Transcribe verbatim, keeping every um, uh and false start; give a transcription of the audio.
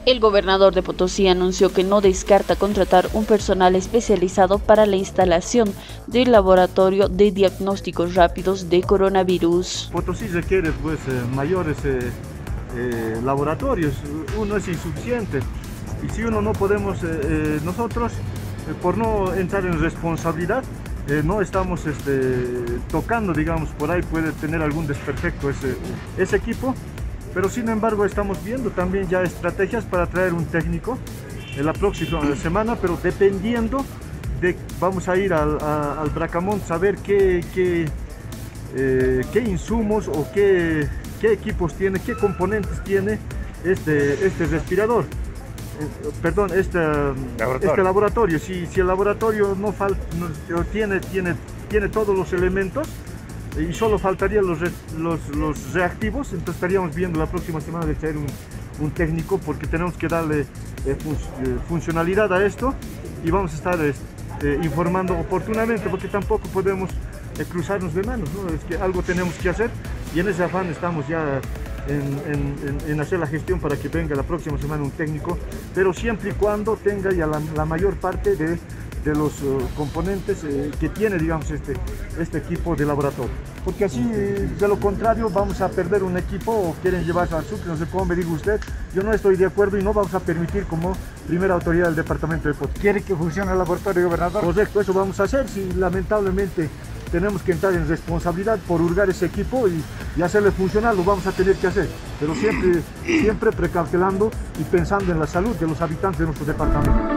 El gobernador de Potosí anunció que no descarta contratar un personal especializado para la instalación del laboratorio de diagnósticos rápidos de coronavirus. Potosí requiere pues eh, mayores eh, eh, laboratorios, uno es insuficiente y si uno no podemos, eh, eh, nosotros eh, por no entrar en responsabilidad, eh, no estamos este, tocando, digamos, por ahí puede tener algún desperfecto ese, ese equipo. Pero sin embargo estamos viendo también ya estrategias para traer un técnico en la próxima semana, pero dependiendo de, vamos a ir al, a, al Bracamonte a ver qué, qué, eh, qué insumos o qué, qué equipos tiene, qué componentes tiene este, este respirador, eh, perdón, este laboratorio. Este laboratorio. Si, si el laboratorio no, falta, no tiene, tiene, tiene todos los elementos, y solo faltarían los, los, los reactivos, entonces estaríamos viendo la próxima semana de traer un, un técnico porque tenemos que darle eh, fun eh, funcionalidad a esto y vamos a estar eh, informando oportunamente porque tampoco podemos eh, cruzarnos de manos, ¿no? Es que algo tenemos que hacer y en ese afán estamos ya en, en, en, en hacer la gestión para que venga la próxima semana un técnico, pero siempre y cuando tenga ya la, la mayor parte de de los uh, componentes eh, que tiene, digamos, este, este equipo de laboratorio. Porque así, eh, de lo contrario, vamos a perder un equipo o quieren llevarse al Sucre, no sé cómo me diga usted. Yo no estoy de acuerdo y no vamos a permitir como primera autoridad del departamento de Potosí. ¿Quiere que funcione el laboratorio, gobernador? Correcto, eso vamos a hacer. Si lamentablemente tenemos que entrar en responsabilidad por hurgar ese equipo y, y hacerle funcionar, lo vamos a tener que hacer. Pero siempre, siempre precautelando y pensando en la salud de los habitantes de nuestro departamento.